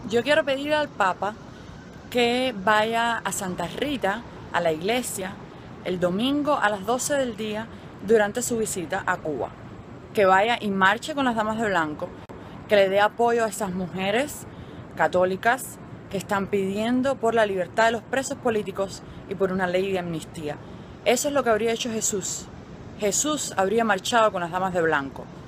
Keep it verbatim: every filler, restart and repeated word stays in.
Yo quiero pedir al Papa que vaya a Santa Rita, a la iglesia, el domingo a las doce del día durante su visita a Cuba. Que vaya y marche con las damas de blanco, que le dé apoyo a esas mujeres católicas que están pidiendo por la libertad de los presos políticos y por una ley de amnistía. Eso es lo que habría hecho Jesús. Jesús habría marchado con las damas de blanco.